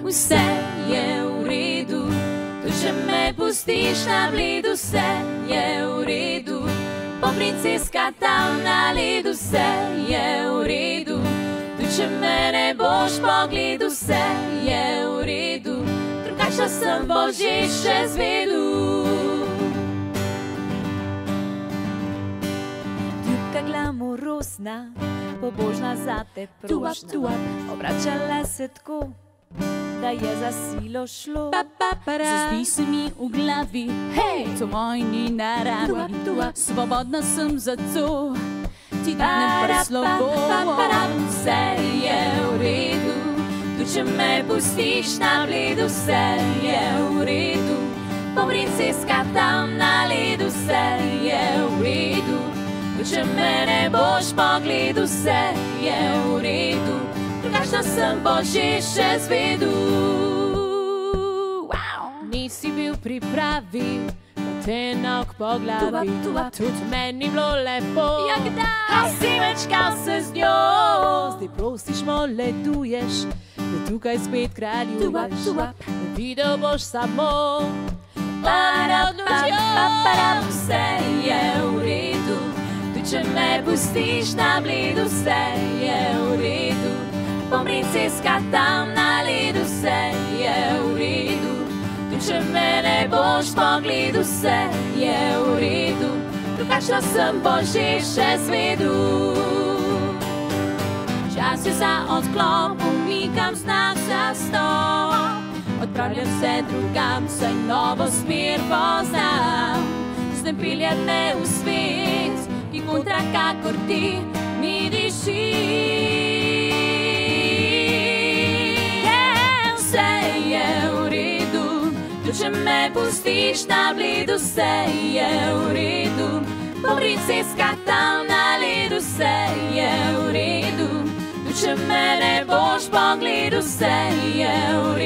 vse je v redu. Tu če me pustiš na blidu, vse je v redu. Po princeska tam na ledu, vse je v redu. Tu če me ne boš pogledal, vse je v redu. Drugačna sem, boš že še zvedel. Ljubka glamurosna, pobožna za te prošnja, obračala se tako, da je za silo šlo. Zazdi se mi v glavi, hej, to vojni naravi. Svobodna sem zato, ti dnem preslovo. Vse je v redu, tu če me pustiš na bledu, vse je v redu. Po princeska tam na ledu, vse je v redu. Tu če me ne boš pogledal, vse je v redu. Drugačna sem, boš že še zvedel. Nisi bil pripravi, pa te nauk po glavi. Tudi meni bilo lepo, a si mečkal se z njo. Zdaj prosiš, moleduješ, da tukaj spet kraljuješ. Videl boš samo vse je v redu. Tu če me pustiš na bledu, vse je v redu. Po princeska tam na ledu, vse je v redu. Tu če me ne boš pogledal, vse je v redu. Drugačna sem, boš že še zvedel. Čas je za odklop, umikam znak za stop. Odpravljam se drugam, saj novo smer poznam. Z njim peljem me v svet, ki kontra kakor ti mi diši. Vse je v redu, tu če me pustiš na bledu, vse je v redu. Po princeska tam na ledu, vse je v redu. Tu če me ne boš pogledal, vse je v redu.